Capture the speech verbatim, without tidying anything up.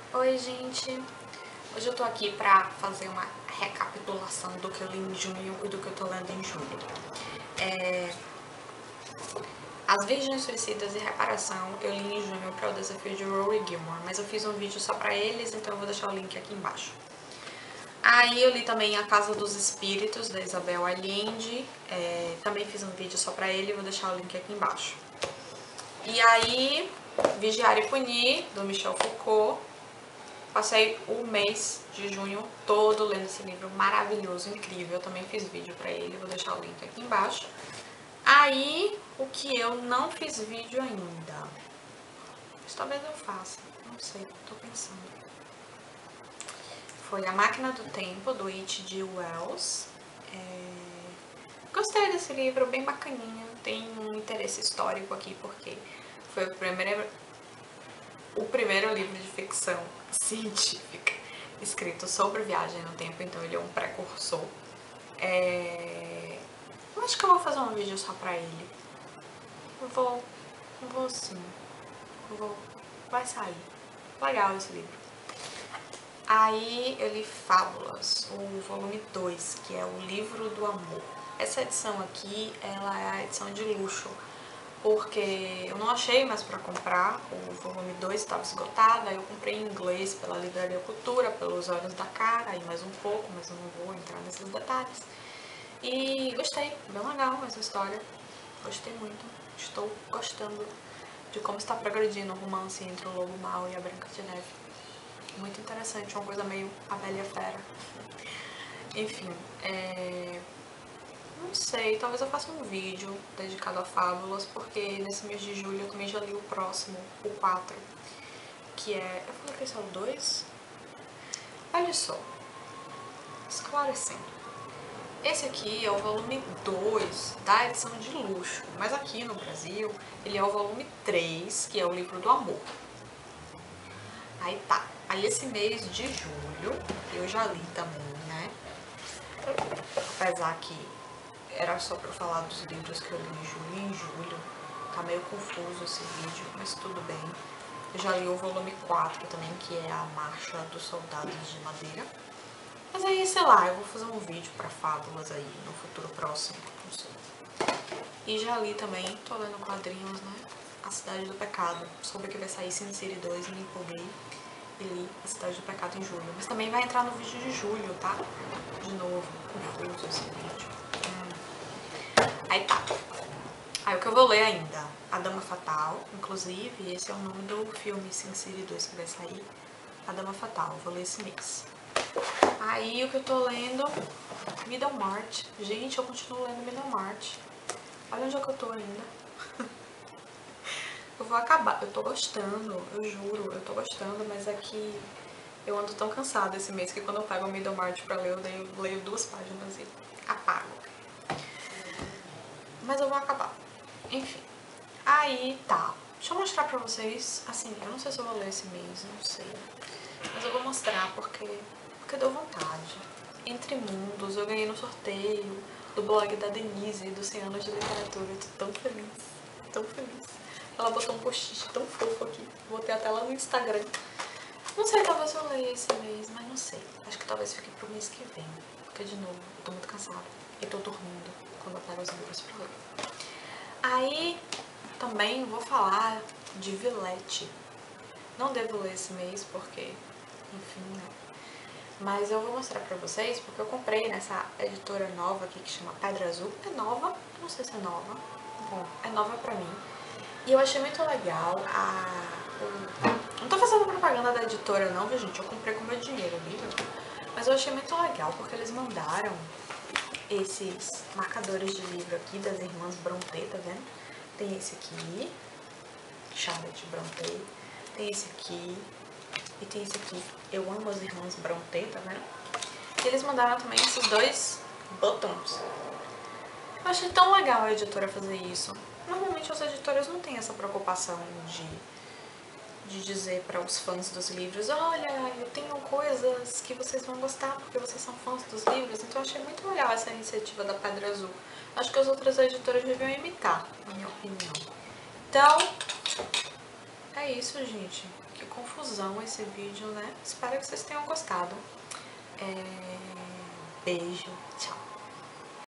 Oi, gente! Hoje eu tô aqui pra fazer uma recapitulação do que eu li em junho e do que eu tô lendo em julho. É... As Virgens Suicidas e Reparação eu li em junho para o desafio de Rory Gilmore, mas eu fiz um vídeo só pra eles, então eu vou deixar o link aqui embaixo. Aí eu li também A Casa dos Espíritos, da Isabel Allende, é... também fiz um vídeo só pra ele, vou deixar o link aqui embaixo. E aí, Vigiar e Punir, do Michel Foucault. Passei o mês de junho todo lendo esse livro maravilhoso, incrível. Eu também fiz vídeo pra ele, vou deixar o link aqui embaixo. Aí, o que eu não fiz vídeo ainda, mas talvez eu faça, não sei, tô pensando. Foi A Máquina do Tempo, do H G Wells. É... Gostei desse livro, bem bacaninha. Tem um interesse histórico aqui, porque foi o primeiro... o primeiro livro de ficção científica escrito sobre viagem no tempo, então ele é um precursor. É... Eu acho que eu vou fazer um vídeo só pra ele. Eu vou, eu vou sim. Eu vou, vai sair. Legal esse livro. Aí eu li Fábulas, o volume dois, que é o Livro do Amor. Essa edição aqui, ela é a edição de luxo, porque eu não achei mais pra comprar, o volume dois estava esgotado, aí eu comprei em inglês pela Livraria Cultura, pelos Olhos da Cara, aí mais um pouco, mas eu não vou entrar nesses detalhes. E gostei, bem legal essa história, gostei muito, estou gostando de como está progredindo o romance entre o Lobo Mau e a Branca de Neve. Muito interessante, uma coisa meio A Bela e a Fera. Enfim, é... não sei, talvez eu faça um vídeo dedicado a Fábulas, porque nesse mês de julho eu também já li o próximo, o quatro, que é... eu falei que esse é o dois? Olha só, esclarecendo. Esse aqui é o volume dois da edição de luxo, mas aqui no Brasil ele é o volume três, que é o Livro do Amor. Aí tá, aí esse mês de julho eu já li também, né? Apesar que era só pra eu falar dos livros que eu li em julho e em julho. Tá meio confuso esse vídeo, mas tudo bem. Eu já li o volume quatro também, que é A Marcha dos Soldados de Madeira. Mas aí, sei lá, eu vou fazer um vídeo pra Fábulas aí no futuro próximo, não sei. E já li também, tô lendo quadrinhos, né? A Cidade do Pecado. Soube que vai sair Sin City dois, me empolguei. E li A Cidade do Pecado em julho. Mas também vai entrar no vídeo de julho, tá? De novo, confuso esse vídeo. Aí tá. Aí o que eu vou ler ainda? A Dama Fatal, inclusive, esse é o nome do filme Sin City dois que vai sair. A Dama Fatal, vou ler esse mês. Aí o que eu tô lendo? Middlemarch. Gente, eu continuo lendo Middlemarch. Olha onde é que eu tô ainda. Eu vou acabar, eu tô gostando, eu juro, eu tô gostando, mas é que eu ando tão cansada esse mês que quando eu pego o Middlemarch pra ler, eu leio, leio duas páginas e apago. Mas eu vou acabar. Enfim. Aí, tá. Deixa eu mostrar pra vocês, assim, eu não sei se eu vou ler esse mês, não sei. Mas eu vou mostrar porque, porque deu vontade. Entre Mundos, eu ganhei no sorteio do blog da Denise, do cem anos de literatura. Eu tô tão feliz, tão feliz. Ela botou um post-it tão fofo aqui. Botei até lá no Instagram. Não sei, talvez eu leia esse mês, mas não sei. Acho que talvez fique pro mês que vem. Porque, de novo, eu tô muito cansada. E tô dormindo quando eu pego os livros pra ler. Aí, também vou falar de Villette. Não devo ler esse mês, porque, enfim, né? Mas eu vou mostrar pra vocês, porque eu comprei nessa editora nova aqui, que chama Pedra Azul. É nova? Não sei se é nova. Bom, é nova pra mim. E eu achei muito legal a... O... Não tô fazendo propaganda da editora não, viu, gente? Eu comprei com meu dinheiro o livro. Mas eu achei muito legal, porque eles mandaram esses marcadores de livro aqui das irmãs Brontë, tá vendo? Tem esse aqui, Charlotte Brontë. Tem esse aqui. E tem esse aqui. Eu amo as irmãs Brontë, tá vendo? E eles mandaram também esses dois buttons. Eu achei tão legal a editora fazer isso. Normalmente as editoras não têm essa preocupação de, de dizer para os fãs dos livros: olha, eu tenho coisas que vocês vão gostar porque vocês são fãs dos livros. Então eu achei muito legal essa iniciativa da Pedra Azul. Acho que as outras editoras deviam imitar, na minha opinião. Então, é isso, gente. Que confusão esse vídeo, né? Espero que vocês tenham gostado. É... Beijo, tchau!